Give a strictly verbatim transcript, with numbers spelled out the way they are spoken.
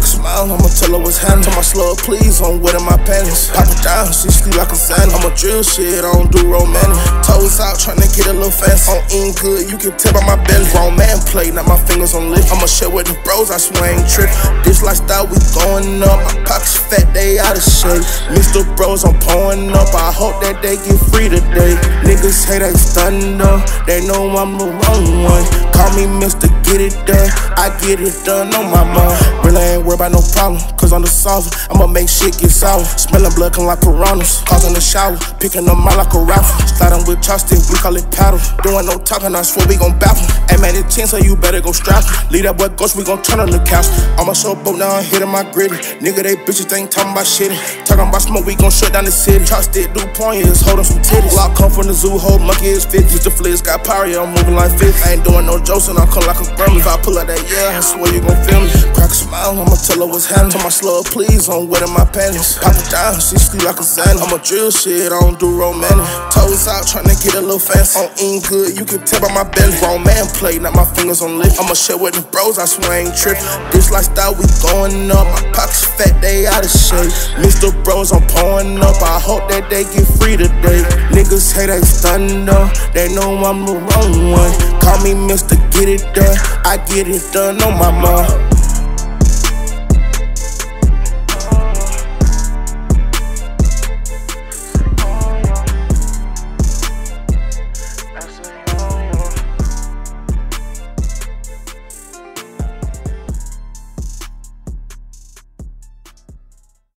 Crack a smile, I'ma tell her what's happening. Tell my slug, please, I'm wet in my panties. Pop it down, she sleep like a sand. I'ma drill shit, I don't do romantic. Toes out, tryna get a little fancy. I'm eating good, you can tell by my belly. Grown man play, not my fingers on lips. I'ma share with the bros, I swear I ain't trippin'. This lifestyle, we going up. My pockets fat, they out of shape. Mister Bros, I'm pouring up. I hope that they get free today. Niggas hate, they stunning up. They know I'm the wrong one. Call me Mister Get It Done. I get it done on my mind. Really ain't worried about no problem, cause I'm the solver. I'ma make shit get sour. Smelling blood come like piranhas. Causing the shower, picking them out like a rapper. Sliding with chopstick, we call it paddle. Doing no talking, I swear we gon' battle. Hey man, it's ten, so you better go strap. Leave that boy ghost, we gon' turn on the couch. I'ma show boat now, I'm hitting my gritty. Nigga, they bitches ain't talking about shit. Talking about smoke, we gon' shut down the city. Chopstick, do point is holding some titties. Lock come from the zoo, hold monkey is fit. Mister Flizz got power, yeah, I'm moving like fifth. I ain't doing no jokes and I come like a gremlin. If I pull out that, yeah, I swear you gon' feel me. Crack a smile, I'ma tell her what's happening. Tell my slug, please, I'm wet in my panties. Pop it down, she sleep like a sand. I'ma drill shit, I don't do romantic. Toes out, tryna get a little fancy. I'm eating good, you can tell by my belly. Grown man play, not my fingers on lips. I'ma share with the bros, I swear I ain't trippin'. This lifestyle, we going up. My pockets fat, they out of shape. Mister Bros, I'm pouring up. I hope that they get free today. Niggas hate, they stunning up. They know I'm the wrong one. Call me Mister Get It Done. I get it done on my mind.